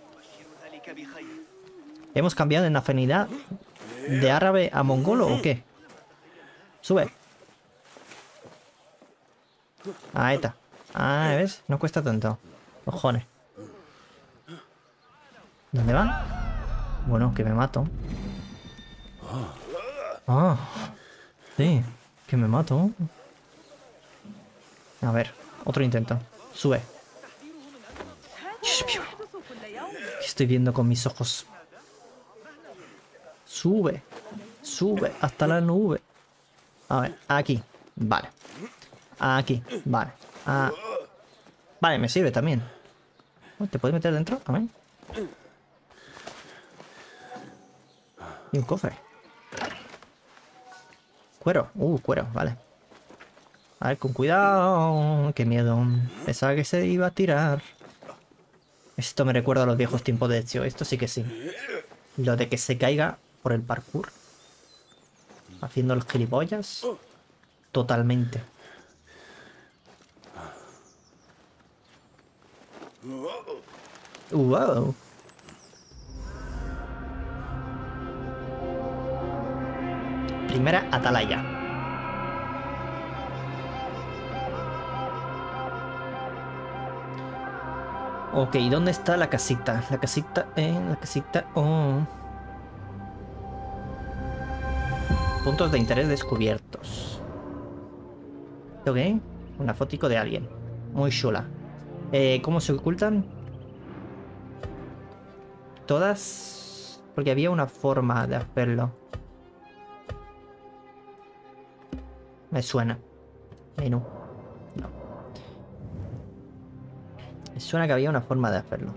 ¿Hemos cambiado en afinidad de árabe a mongolo o qué? Sube. Ahí está. Ah, ¿ves? No cuesta tanto. Cojones. ¿Dónde va? Bueno, que me mato. Ah, sí, que me mato. A ver, otro intento. Sube. ¿Qué estoy viendo con mis ojos? Sube. Sube hasta la nube. A ver, aquí. Vale. Aquí. Vale. Ah. Vale, me sirve también. ¿Te puedes meter dentro también? Y un cofre. Cuero. Uh, cuero, vale. A ver, con cuidado. Qué miedo. Pensaba que se iba a tirar. Esto me recuerda a los viejos tiempos de Ezio. Esto sí que sí. Lo de que se caiga por el parkour. Haciendo los gilipollas. Totalmente. Wow. Primera atalaya. Ok, ¿dónde está la casita? La casita, eh, la casita, oh. Puntos de interés descubiertos. Ok, una fotico de alguien. Muy chula. Eh, ¿Cómo se ocultan? Todas... Porque había una forma de hacerlo. Me suena. Menú. No. Me suena que había una forma de hacerlo.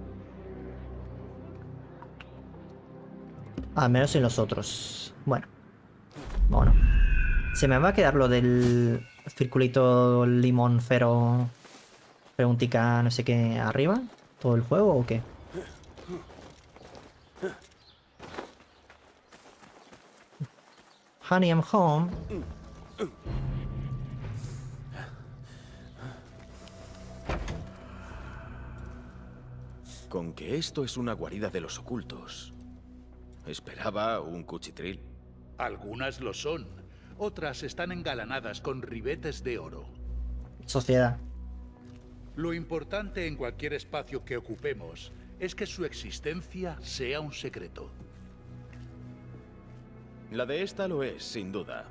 Al menos en los otros. Bueno. Bueno. Se me va a quedar lo del circulito limón fero... Preguntica no sé qué arriba. ¿Todo el juego o qué? Honey, I'm home. Con que esto es una guarida de los ocultos. Esperaba un cuchitril. Algunas lo son. Otras están engalanadas con ribetes de oro. Sociedad. Lo importante en cualquier espacio que ocupemos es que su existencia sea un secreto. La de esta lo es, sin duda.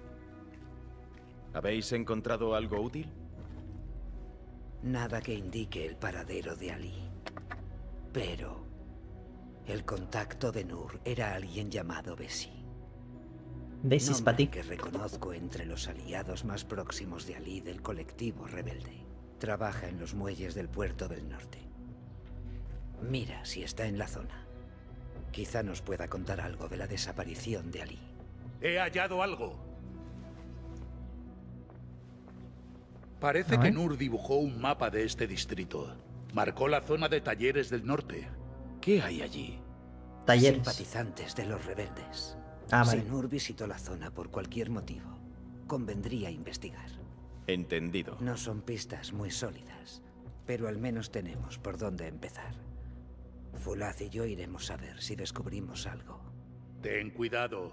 ¿Habéis encontrado algo útil? Nada que indique el paradero de Ali. Pero el contacto de Nur era alguien llamado Bessie. Bessie es para ti. Que reconozco entre los aliados más próximos de Ali del colectivo rebelde. Trabaja en los muelles del puerto del norte. Mira si está en la zona. Quizá nos pueda contar algo de la desaparición de Ali. He hallado algo. Parece que Nur dibujó un mapa de este distrito. Marcó la zona de talleres del norte. ¿Qué hay allí? Talleres. Simpatizantes de los rebeldes. Ah, vale. Si Nur visitó la zona por cualquier motivo, convendría investigar. Entendido. No son pistas muy sólidas, pero al menos tenemos por dónde empezar. Fulaz y yo iremos a ver si descubrimos algo. Ten cuidado.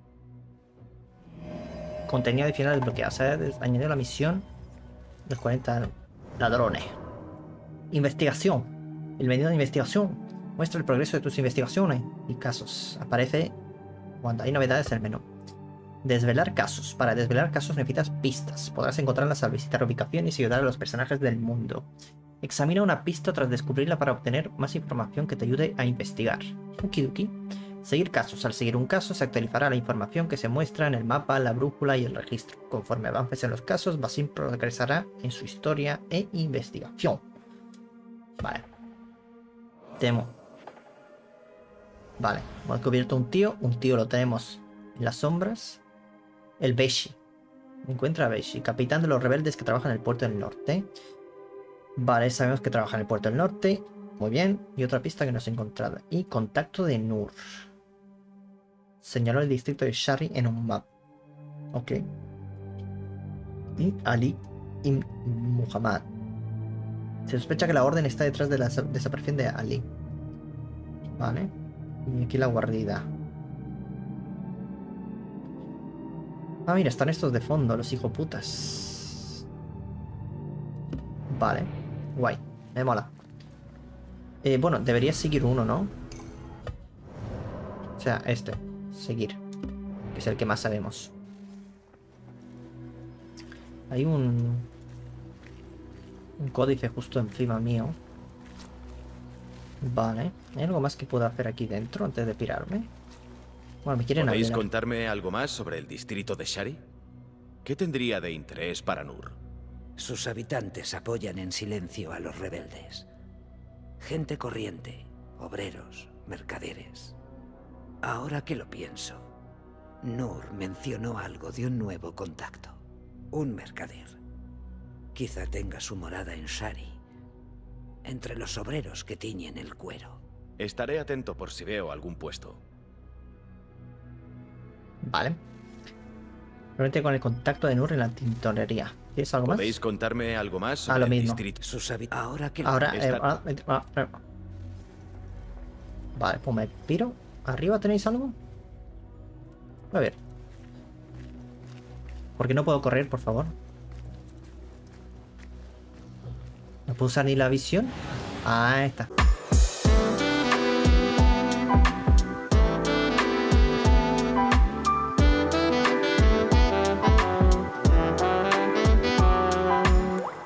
Contenido adicional desbloqueado. Se ha añadido la misión de los cuarenta ladrones. Investigación. El menú de investigación muestra el progreso de tus investigaciones y casos. Aparece cuando hay novedades en el menú. Desvelar casos. Para desvelar casos necesitas pistas. Podrás encontrarlas al visitar ubicaciones y ayudar a los personajes del mundo. Examina una pista tras descubrirla para obtener más información que te ayude a investigar. Okidoki. Seguir casos. Al seguir un caso se actualizará la información que se muestra en el mapa, la brújula y el registro. Conforme avances en los casos, Basim progresará en su historia e investigación. Vale. Temo. Vale. Hemos descubierto un tío. Un tío lo tenemos en las sombras. El Beshi. Encuentra a Beshi, capitán de los rebeldes que trabaja en el puerto del norte. Vale, sabemos que trabaja en el puerto del norte. Muy bien. Y otra pista que no se ha encontrado. Y contacto de Nur. Señaló el distrito de Shari en un mapa. Ok. Y Ali ibn Muhammad. Se sospecha que la orden está detrás de la desaparición de Ali. Vale. Y aquí la guarida. Ah, mira, están estos de fondo, los hijoputas. Vale. Guay. Me mola. Eh, bueno, debería seguir uno, ¿no? O sea, este. Seguir. Que es el que más sabemos. Hay un... Un códice justo encima mío. Vale. ¿Hay algo más que pueda hacer aquí dentro antes de pirarme? Bueno, me quieren ¿Podéis hablar. contarme algo más sobre el distrito de Shari? ¿Qué tendría de interés para Nur? Sus habitantes apoyan en silencio a los rebeldes. Gente corriente, obreros, mercaderes. Ahora que lo pienso, Nur mencionó algo de un nuevo contacto. Un mercader. Quizá tenga su morada en Shari, entre los obreros que tiñen el cuero. Estaré atento por si veo algún puesto. Vale. Probablemente con el contacto de Nur en la tintorería. ¿Tienes algo más? ¿Podéis contarme algo más sobre Ah, lo el mismo. distrito? Sus habi- Ahora que... Ahora, eh, Esta- ah, eh, ah, eh. Vale, pues me piro. ¿Arriba tenéis algo? A ver. ¿Por qué no puedo correr, por favor? ¿No puedo usar ni la visión? Ah, ahí está.